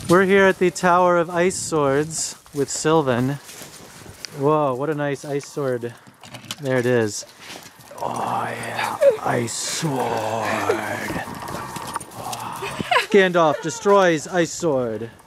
We're here at the Tower of Ice Swords with Sylvan. Whoa, what a nice ice sword. There it is. Oh yeah, ice sword. Gandalf destroys ice sword.